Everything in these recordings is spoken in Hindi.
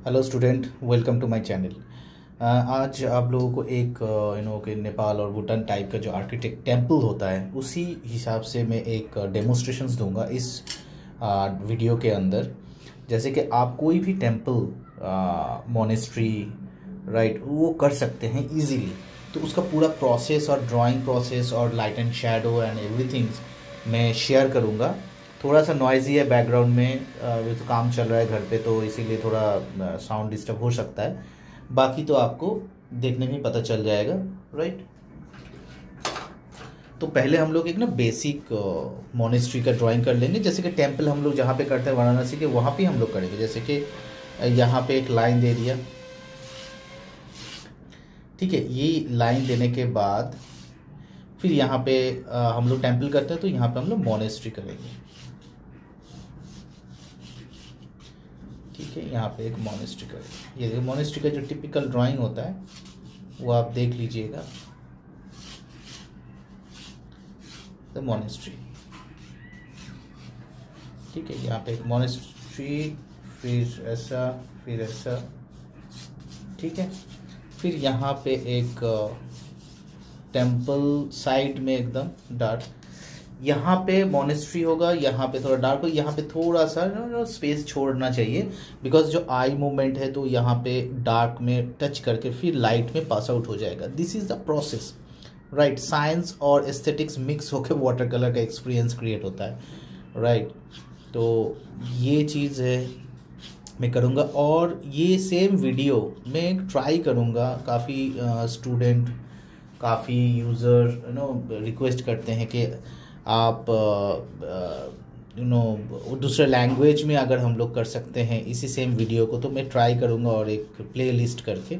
Hello student, welcome to my channel. आज आप लोगों को एक कि नेपाल और भूटान टाइप का जो आर्किटेक्ट टेम्पल होता है उसी हिसाब से मैं एक डेमोन्स्ट्रेशंस दूंगा इस वीडियो के अंदर। जैसे कि आप कोई भी टेम्पल, मोनेस्ट्री, राइट, वो कर सकते हैं इजीली। तो उसका पूरा प्रोसेस और ड्राइंग प्रोसेस और light and shadow and everything मैं शेयर करूँगा। थोड़ा सा नॉइज़ी है बैकग्राउंड में, ये तो काम चल रहा है घर पे, तो इसीलिए थोड़ा साउंड डिस्टर्ब हो सकता है। बाकी तो आपको देखने में पता चल जाएगा, राइट। तो पहले हम लोग एक ना बेसिक मोनेस्ट्री का ड्राइंग कर लेंगे। जैसे कि टेम्पल हम लोग जहाँ पे करते हैं वाराणसी के, वहाँ पे हम लोग करेंगे। जैसे कि यहाँ पे एक लाइन दे दिया, ठीक है। ये लाइन देने के बाद फिर यहाँ पे हम लोग टेम्पल करते हैं, तो यहाँ पे हम लोग मोनेस्ट्री करेंगे, ठीक है। यहाँ पे एक मोनेस्ट्री करेंगे। ये मोनेस्ट्री का जो टिपिकल ड्राइंग होता है वो आप देख लीजिएगा। द मोनेस्ट्री, ठीक है। यहाँ पे एक मोनेस्ट्री, फिर ऐसा, फिर ऐसा, ठीक है। फिर यहाँ पे एक टेम्पल साइड में एकदम डार्क, यहाँ पे मोनेस्ट्री होगा, यहाँ पे थोड़ा डार्क हो, यहाँ पे थोड़ा सा स्पेस छोड़ना चाहिए, बिकॉज जो आई मूवमेंट है तो यहाँ पे डार्क में टच करके फिर लाइट में पास आउट हो जाएगा। This is the process, right. Science और एस्थेटिक्स मिक्स होकर वाटर कलर का एक्सपीरियंस क्रिएट होता है, राइट। तो ये चीज़ है मैं करूँगा, और ये सेम वीडियो मैं ट्राई करूँगा। काफ़ी स्टूडेंट, काफ़ी यूज़र रिक्वेस्ट करते हैं कि आप दूसरे लैंग्वेज में अगर हम लोग कर सकते हैं इसी सेम वीडियो को, तो मैं ट्राई करूँगा और एक प्ले लिस्ट करके।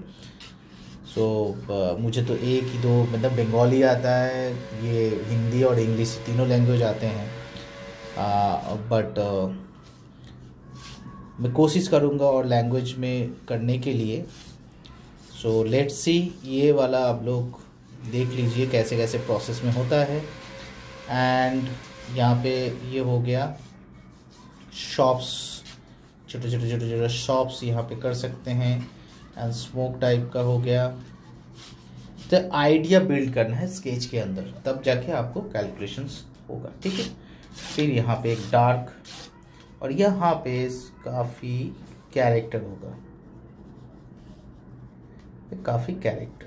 मुझे तो एक ही दो, मतलब बंगाली आता है, ये हिंदी और इंग्लिश तीनों लैंग्वेज आते हैं, बट मैं कोशिश करूँगा और लैंग्वेज में करने के लिए। सो लेट्स सी, ये वाला आप लोग देख लीजिए कैसे कैसे प्रोसेस में होता है। एंड यहाँ पे ये हो गया शॉप्स, छोटे छोटे छोटे छोटे शॉप्स यहाँ पे कर सकते हैं। एंड स्मोक टाइप का हो गया। तो आइडिया बिल्ड करना है स्केच के अंदर, तब जाके आपको कैलकुलेशंस होगा, ठीक है। फिर यहाँ पे एक डार्क, और यहाँ पे काफ़ी कैरेक्टर होगा, काफ़ी कैरेक्टर,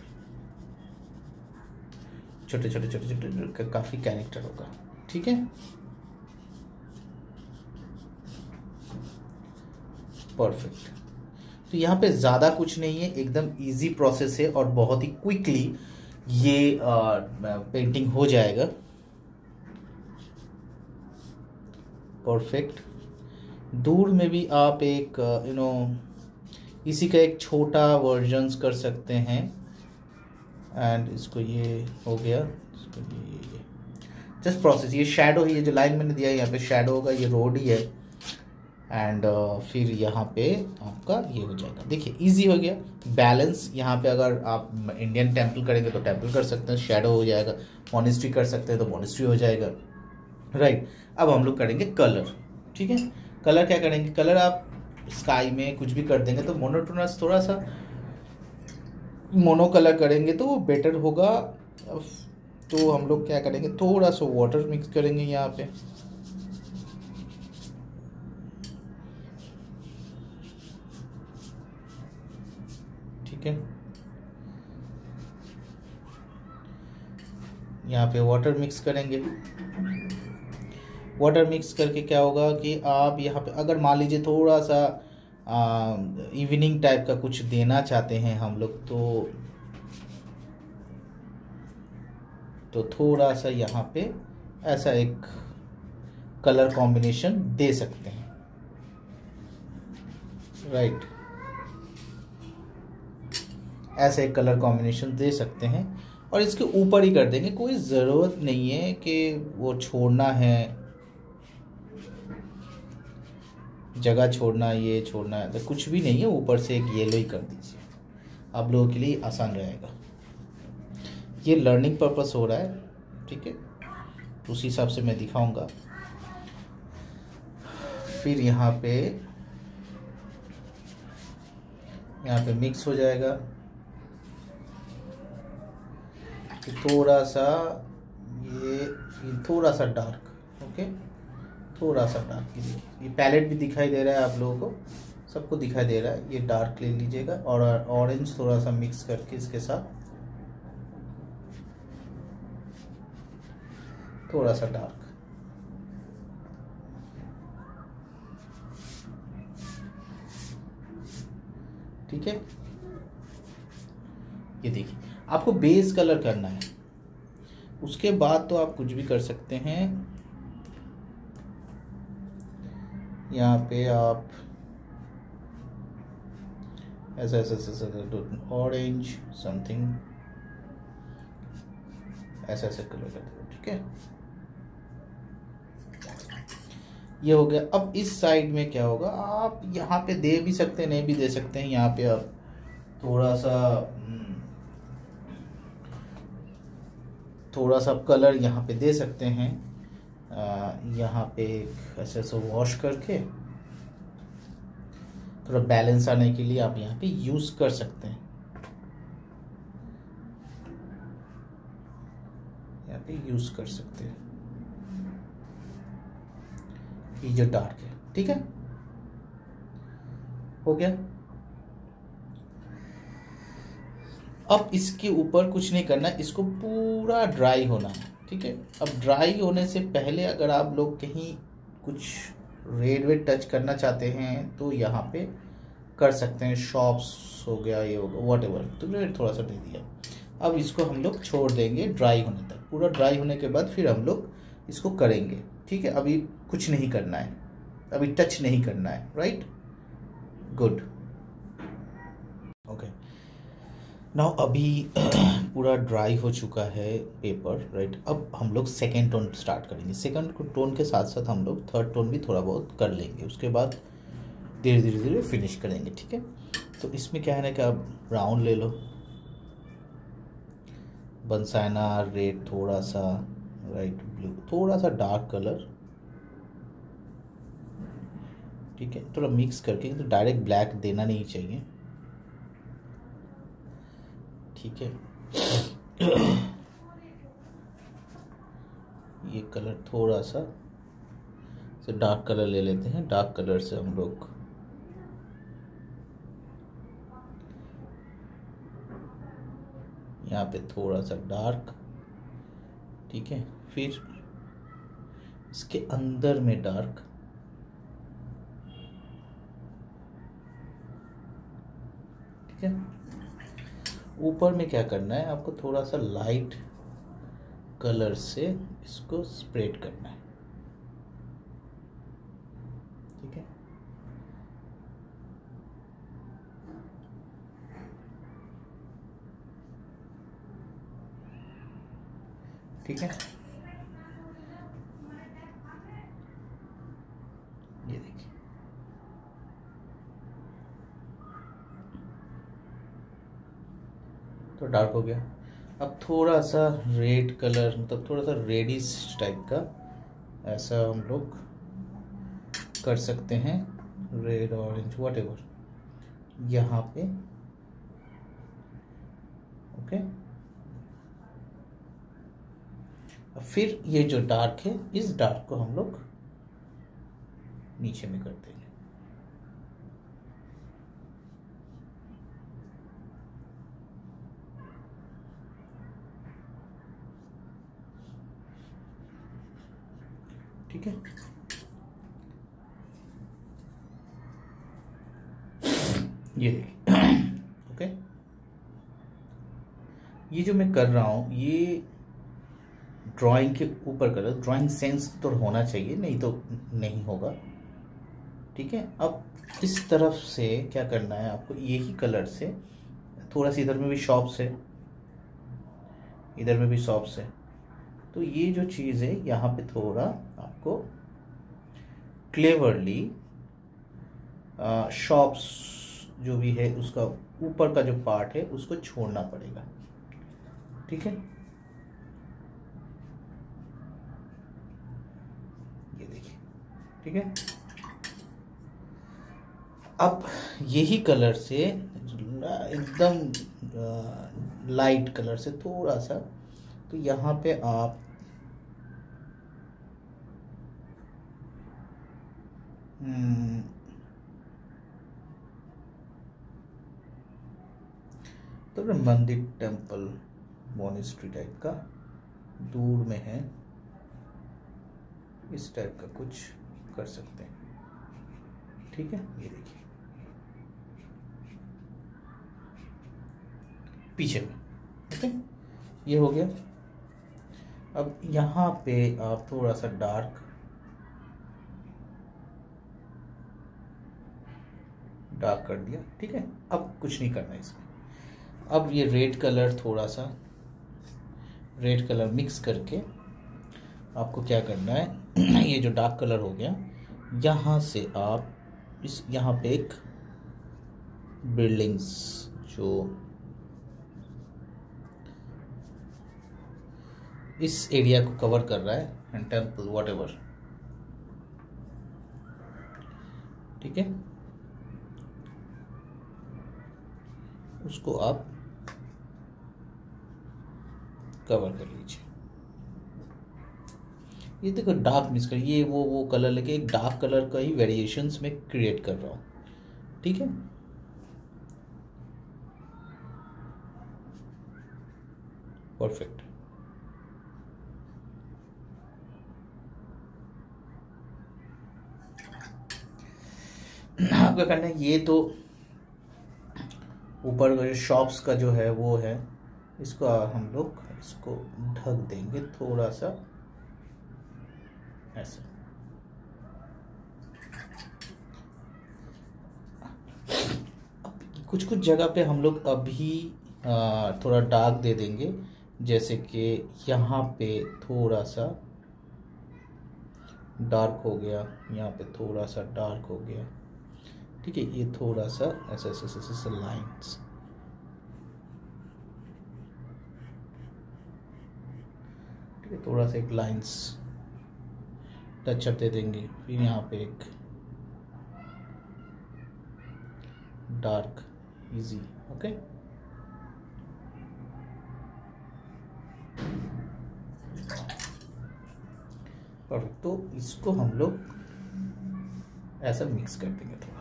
छोटे छोटे छोटे छोटे काफ़ी कैरेक्टर होगा, ठीक है। परफेक्ट। तो यहाँ पे ज़्यादा कुछ नहीं है, एकदम इजी प्रोसेस है और बहुत ही क्विकली ये पेंटिंग हो जाएगा। परफेक्ट। दूर में भी आप एक इसी का एक छोटा वर्जन्स कर सकते हैं। एंड इसको ये हो गया, इसको ये जस्ट प्रोसेस। ये शैडो है, ये जो लाइन मैंने दिया है यहाँ पे शैडो होगा, ये रोड ही है। एंड फिर यहाँ पे आपका ये हो जाएगा। देखिए इजी हो गया। बैलेंस यहाँ पे अगर आप इंडियन टेम्पल करेंगे तो टेम्पल कर सकते हैं, शैडो हो जाएगा। मोनेस्ट्री कर सकते हैं तो मोनेस्ट्री हो जाएगा, राइट। अब हम लोग करेंगे कलर, ठीक है। कलर क्या करेंगे, कलर आप स्काई में कुछ भी कर देंगे तो मोनोटोनस, थोड़ा सा मोनो कलर करेंगे तो वो बेटर होगा। तो हम लोग क्या करेंगे, थोड़ा सा वाटर मिक्स करेंगे यहाँ पे, ठीक है। यहाँ पे वाटर मिक्स करेंगे। वाटर मिक्स करके क्या होगा कि आप यहाँ पे अगर मान लीजिए थोड़ा सा इवनिंग टाइप का कुछ देना चाहते हैं हम लोग, तो थोड़ा सा यहाँ पे ऐसा एक कलर कॉम्बिनेशन दे सकते हैं, राइट। ऐसा एक कलर कॉम्बिनेशन दे सकते हैं और इसके ऊपर ही कर देंगे। कोई ज़रूरत नहीं है कि वो छोड़ना है, जगह छोड़ना, ये छोड़ना है, तो कुछ भी नहीं है। ऊपर से एक येलो ही कर दीजिए, आप लोगों के लिए आसान रहेगा। ये लर्निंग पर्पस हो रहा है, ठीक है, उसी हिसाब से मैं दिखाऊंगा। फिर यहाँ पे यहाँ पे मिक्स हो जाएगा। थोड़ा सा ये थोड़ा सा डार्क, ओके, थोड़ा सा डार्क। ये पैलेट भी दिखाई दे रहा है आप लोगों को, सबको दिखाई दे रहा है। ये डार्क ले लीजिएगा और ऑरेंज थोड़ा सा मिक्स करके इसके साथ थोड़ा सा डार्क, ठीक है। ये देखिए, आपको बेस कलर करना है, उसके बाद तो आप कुछ भी कर सकते हैं। यहाँ पे आप ऐसा ऐसा ऐसा ऑरेंज समथिंग ऐसा ऐसा कलर कर दो, ठीक है। ये हो गया। अब इस साइड में क्या होगा, आप यहाँ पे दे भी सकते हैं, नहीं भी दे सकते हैं। यहाँ पे आप थोड़ा सा कलर यहाँ पे दे सकते हैं। यहाँ पे ऐसे ऐसे वॉश करके थोड़ा बैलेंस आने के लिए आप यहाँ पे यूज कर सकते हैं। यहाँ पे यूज कर सकते हैं ये जो डार्क है, ठीक है। हो गया। अब इसके ऊपर कुछ नहीं करना, इसको पूरा ड्राई होना है, ठीक है। अब ड्राई होने से पहले अगर आप लोग कहीं कुछ रेड वेड टच करना चाहते हैं तो यहाँ पे कर सकते हैं। शॉप्स हो गया, ये होगा, वॉट एवर, तो रेड थोड़ा सा दे दिया। अब इसको हम लोग छोड़ देंगे ड्राई होने तक। पूरा ड्राई होने के बाद फिर हम लोग इसको करेंगे, ठीक है। अभी कुछ नहीं करना है, अभी टच नहीं करना है, राइट, गुड, ओके। नाउ अभी पूरा ड्राई हो चुका है पेपर, राइट। अब हम लोग सेकेंड टोन स्टार्ट करेंगे। सेकेंड टोन के साथ साथ हम लोग थर्ड टोन भी थोड़ा बहुत कर लेंगे, उसके बाद धीरे धीरे धीरे फिनिश करेंगे, ठीक है। तो इसमें क्या है ना कि आप ब्राउन ले लो, बंसाइना रेड थोड़ा सा, राइट, ब्लू थोड़ा सा डार्क कलर, ठीक है। थोड़ा मिक्स करके, तो डायरेक्ट ब्लैक देना नहीं चाहिए, ठीक है। ये कलर थोड़ा सा से डार्क कलर ले लेते हैं। डार्क कलर से हम लोग यहाँ पे थोड़ा सा डार्क, ठीक है। फिर इसके अंदर में डार्क, ठीक है। ऊपर में क्या करना है, आपको थोड़ा सा लाइट कलर से इसको स्प्रेड करना है, ठीक है। ठीक है, ये देखिए, तो डार्क हो गया। अब थोड़ा सा रेड कलर, मतलब थोड़ा सा रेडिश टाइप का ऐसा हम लोग कर सकते हैं, रेड ऑरेंज वॉट एवर, यहाँ पे, ओके। फिर ये जो डार्क है, इस डार्क को हम लोग नीचे में कर देंगे, ठीक है। ये देखिए, ओके। ये जो मैं कर रहा हूं, ये ड्राइंग के ऊपर कर रहा हूं। ड्राइंग सेंस तो होना चाहिए, नहीं तो नहीं होगा, ठीक है। अब इस तरफ से क्या करना है आपको, यही कलर से थोड़ा सा इधर में भी शॉप्स है, इधर में भी शॉप्स है, तो ये जो चीज़ है यहाँ पे थोड़ा आपको क्लेवरली शॉप्स जो भी है उसका ऊपर का जो पार्ट है उसको छोड़ना पड़ेगा, ठीक है। ये देखिए, ठीक है। अब यही कलर से एकदम लाइट कलर से थोड़ा सा, तो यहाँ पे आप तो मंदिर, टेम्पल, मोनेस्ट्री टाइप का दूर में है, इस टाइप का कुछ कर सकते हैं। ठीक है, ये देखिए पीछे में। ओके, ये हो गया। अब यहाँ पे आप थोड़ा सा डार्क कर दिया। ठीक है, अब कुछ नहीं करना है इसमें। अब ये रेड कलर, थोड़ा सा रेड कलर मिक्स करके आपको क्या करना है, ये जो डार्क कलर हो गया, यहाँ से आप इस यहाँ पे एक बिल्डिंग्स जो इस एरिया को कवर कर रहा है, एंड टेम्पल व्हाटएवर, ठीक है, उसको आप कवर कर लीजिए। ये देखो डार्क मिक्स कर, ये वो कलर लेके एक डार्क कलर का ही वेरिएशंस में क्रिएट कर रहा हूँ। ठीक है, परफेक्ट। आपका करना है, ये तो ऊपर का जो शॉप्स का जो है वो है, इसको हम लोग इसको ढक देंगे थोड़ा सा ऐसे। अब कुछ कुछ जगह पे हम लोग अभी थोड़ा डार्क दे देंगे, जैसे कि यहाँ पे थोड़ा सा डार्क हो गया, यहाँ पे थोड़ा सा डार्क हो गया। ठीक है, ये थोड़ा सा ऐसे ऐसे ऐसे ऐसे लाइन्स, ठीक है, थोड़ा सा एक लाइन्स टचअप दे देंगे। फिर यहाँ पे एक डार्क इजी। Okay, perfect. तो इसको हम लोग ऐसा मिक्स कर देंगे थोड़ा।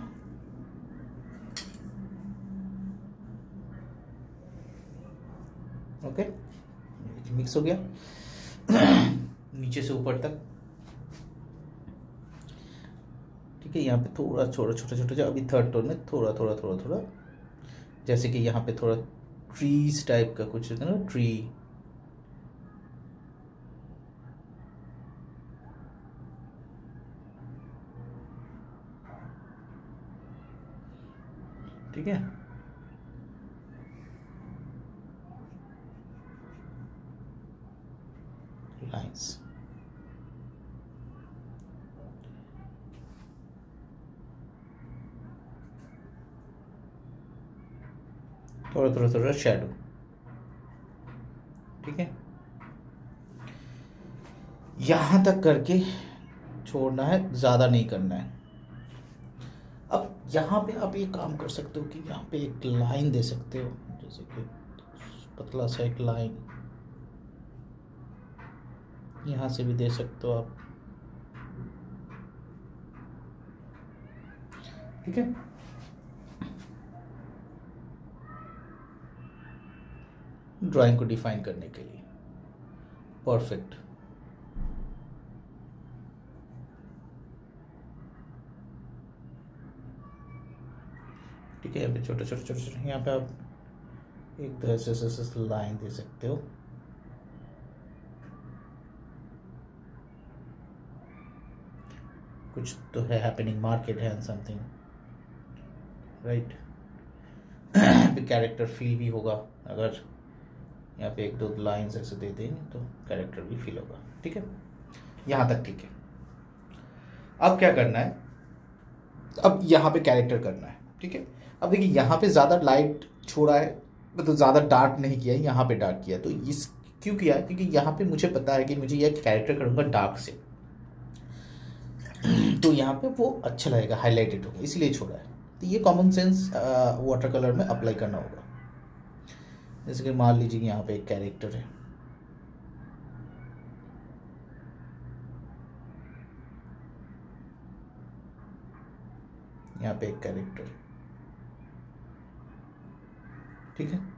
ओके, मिक्स हो गया नीचे से ऊपर तक। ठीक है, यहाँ पे थोड़ा छोटा छोटा छोटा, अभी थर्ड टोन में थोड़ा थोड़ा थोड़ा थोड़ा, जैसे कि यहाँ पे थोड़ा ट्रीज टाइप का कुछ है ना, ट्री। ठीक है, लाइन्स थोड़ा थोड़ा थोड़ा शैडो। ठीक है, यहां तक करके छोड़ना है, ज्यादा नहीं करना है। अब यहाँ पे आप ये काम कर सकते हो कि यहाँ पे एक लाइन दे सकते हो, जैसे कि पतला सा एक लाइन यहाँ से भी दे सकते हो आप। ठीक है, ड्राइंग को डिफाइन करने के लिए। परफेक्ट। ठीक है, यहाँ पे छोटे छोटे छोटे छोटे, यहाँ पे आप एक तरह से लाइन दे सकते हो। कुछ तो है हैपनिंग, मार्केट है समथिंग, राइट। कैरेक्टर फील भी होगा अगर यहाँ पे एक दो लाइंस ऐसे दे देंगे तो कैरेक्टर भी फील होगा। ठीक है, यहाँ तक ठीक है। अब क्या करना है, अब यहाँ पे कैरेक्टर करना है। ठीक है, अब देखिए यहाँ पे ज़्यादा लाइट छोड़ा है, मतलब ज़्यादा डार्क नहीं किया है, यहाँ पे डार्क किया। तो इस क्यों किया है, क्योंकि यहाँ पे मुझे पता है कि मुझे यह कैरेक्टर करूँगा डार्क से, तो यहाँ पे वो अच्छा लगेगा, हाईलाइटेड होगा, इसलिए छोड़ा है। तो ये कॉमन सेंस वाटर कलर में अप्लाई करना होगा। जैसे कि मान लीजिए यहाँ पे एक कैरेक्टर है, यहाँ पे एक कैरेक्टर, ठीक है।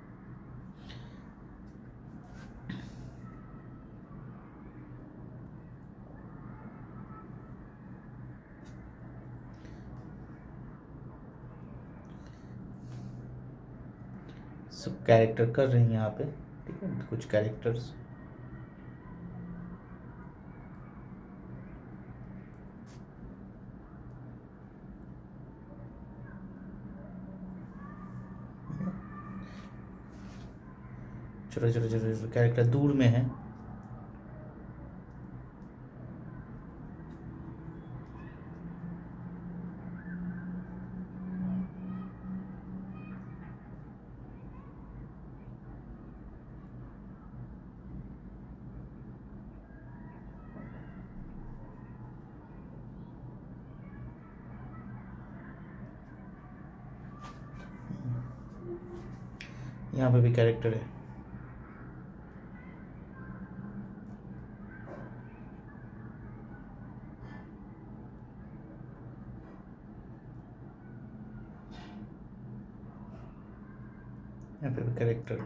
सब कैरेक्टर कर रहे हैं यहाँ पे, ठीक है, कुछ कैरेक्टर्स। छोटे छोटे छोटे छोटे कैरेक्टर दूर में है, यहाँ पे भी कैरेक्टर है। यहाँ पे भी कैरेक्टर,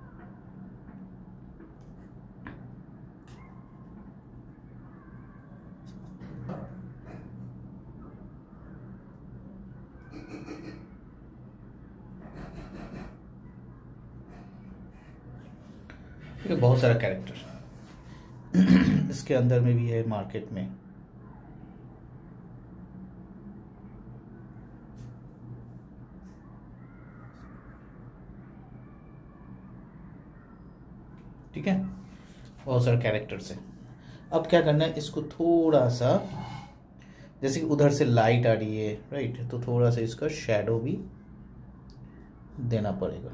ये बहुत सारा कैरेक्टर इसके अंदर में भी है मार्केट में। ठीक है, बहुत सारे कैरेक्टर्स हैं। अब क्या करना है, इसको थोड़ा सा, जैसे कि उधर से लाइट आ रही है, राइट, तो थोड़ा सा इसका शैडो भी देना पड़ेगा।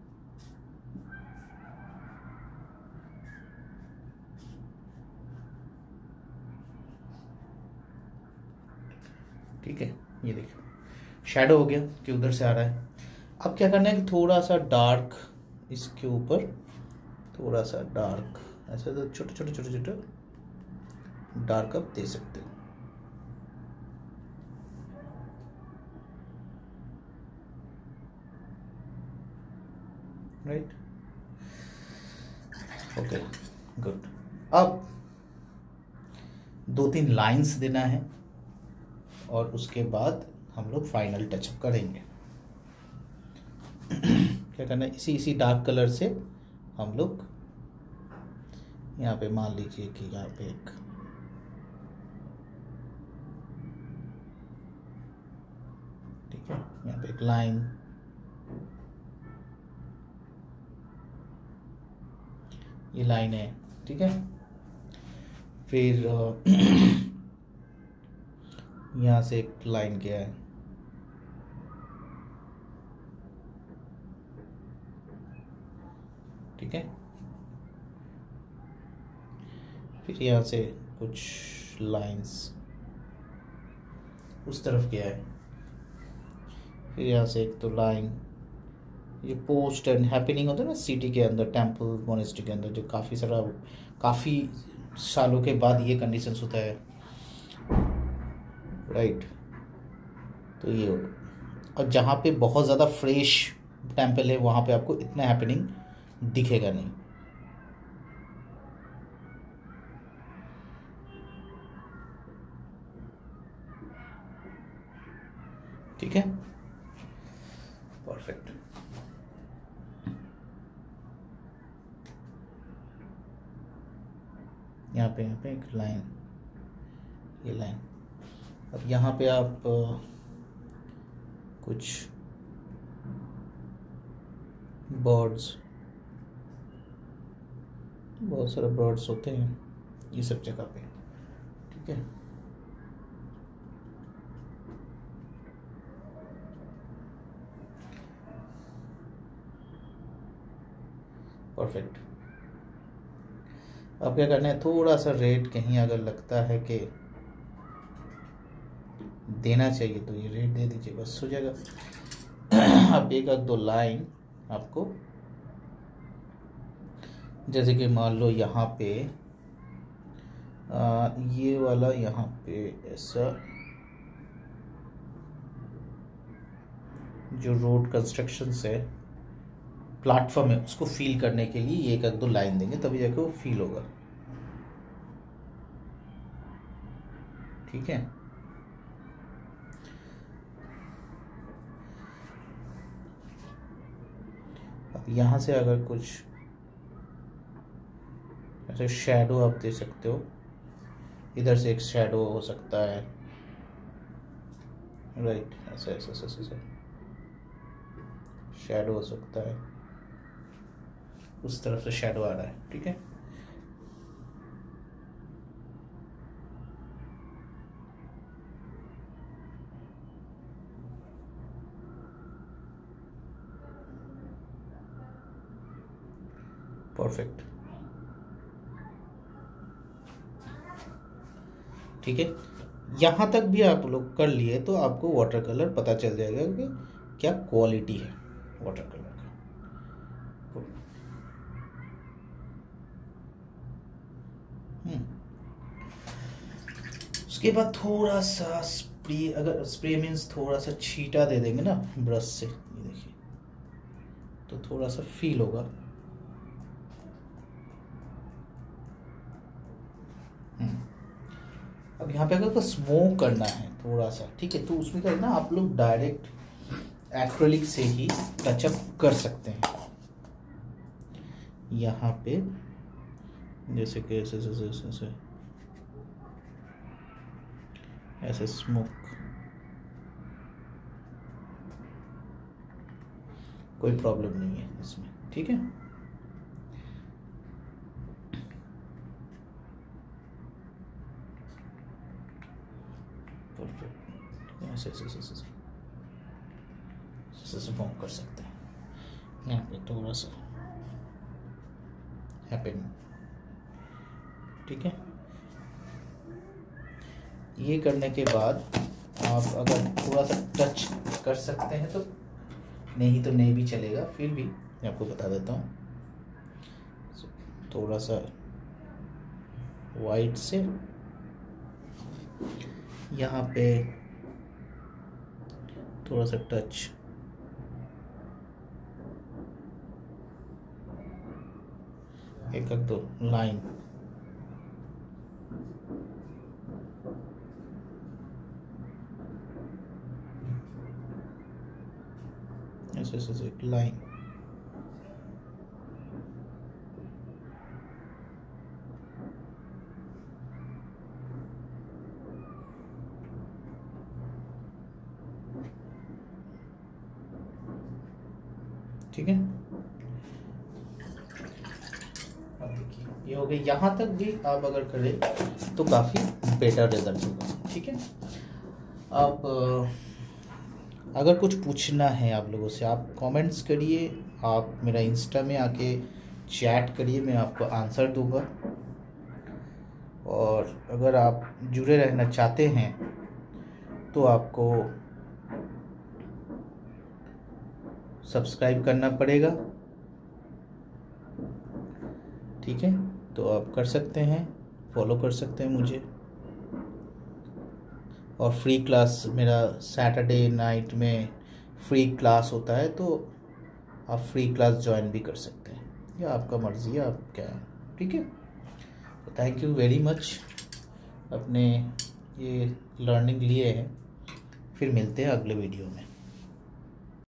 ठीक है, ये देखो शैडो हो गया कि उधर से आ रहा है। अब क्या करना है कि थोड़ा सा डार्क इसके ऊपर, थोड़ा सा डार्क ऐसे, तो छोटे छोटे छोटे छोटे डार्क आप दे सकते हो, राइट, ओके, गुड। अब 2-3 लाइंस देना है और उसके बाद हम लोग फाइनल टचअप करेंगे। क्या करना है, इसी इसी डार्क कलर से हम लोग यहाँ पे मान लीजिए कि यहाँ पे एक ठीक है, यहाँ पे एक लाइन, ये लाइन है, ठीक है। फिर यहाँ से एक लाइन गया है, ठीक है। फिर यहाँ से कुछ लाइंस उस तरफ गया है, फिर यहाँ से एक तो लाइन, ये पोस्ट एंड हैपनिंग होता है ना सिटी के अंदर, टेम्पल मोनेस्ट्री के अंदर, जो काफ़ी सालों के बाद ये कंडीशंस होता है, राइट। तो ये और जहाँ पे बहुत ज़्यादा फ्रेश टेम्पल है वहाँ पे आपको इतना हैपनिंग दिखेगा नहीं, ठीक है, परफेक्ट। यहाँ पे एक लाइन, ये लाइन। अब यहाँ पे आप कुछ बर्ड्स, बहुत सारे बर्ड्स होते हैं ये सब जगह पे, ठीक है। परफेक्ट। अब क्या करना है, थोड़ा सा रेड कहीं अगर लगता है कि देना चाहिए तो ये रेट दे दीजिए, बस हो जाएगा। अब एक आध दो लाइन आपको, जैसे कि मान लो यहाँ पे ये वाला यहाँ पे ऐसा जो रोड कंस्ट्रक्शन है, प्लेटफॉर्म है, उसको फील करने के लिए एक आध दो लाइन देंगे, तभी जाके वो फील होगा। ठीक है, अब यहाँ से अगर कुछ ऐसे शैडो आप दे सकते हो, इधर से एक शैडो हो सकता है, राइट, ऐसे ऐसे ऐसे ऐसे शैडो हो सकता है, उस तरफ से शैडो आ रहा है। ठीक है, परफेक्ट। ठीक है, यहाँ तक भी आप लोग कर लिए तो आपको वाटर कलर पता चल जाएगा कि क्या क्वालिटी है वाटर कलर का। उसके बाद थोड़ा सा स्प्रे, अगर स्प्रे मीन्स थोड़ा सा छींटा दे देंगे ना ब्रश से, ये देखिए, तो थोड़ा सा फील होगा। अब यहाँ पे अगर स्मोक करना है थोड़ा सा, ठीक है, तो उसमें क्या है ना, आप लोग डायरेक्ट एक्रेलिक से ही टचअप कर सकते हैं। यहाँ पे जैसे कि ऐसे ऐसे ऐसे ऐसे ऐसे स्मोक, कोई प्रॉब्लम नहीं है इसमें। ठीक है, परफेक्ट, ऐसे ऐसे ऐसे ऐसे स्मोक कर सकते हैं। यहाँ पे थोड़ा सा हैपन। ठीक है, ये करने के बाद आप अगर थोड़ा सा टच कर सकते हैं तो, नहीं तो नहीं भी चलेगा, फिर भी मैं आपको बता देता हूँ। थोड़ा सा वाइट से यहाँ पे थोड़ा सा टच, एक दो लाइन, ऐसे ऐसे एक लाइन। ठीक है, अब देखिए ये हो गई। यहाँ तक भी आप अगर करें तो काफ़ी बेटर रिजल्ट होगा। ठीक है, अब अगर कुछ पूछना है आप लोगों से, आप कमेंट्स करिए, आप मेरा इंस्टा में आके चैट करिए, मैं आपको आंसर दूंगा। और अगर आप जुड़े रहना चाहते हैं तो आपको सब्सक्राइब करना पड़ेगा। ठीक है, तो आप कर सकते हैं, फॉलो कर सकते हैं मुझे। और फ्री क्लास मेरा सैटरडे नाइट में फ्री क्लास होता है, तो आप फ्री क्लास ज्वाइन भी कर सकते हैं, या आपका मर्ज़ी है, आप क्या। ठीक है, तो थैंक यू वेरी मच अपने ये लर्निंग लिए हैं। फिर मिलते हैं अगले वीडियो में।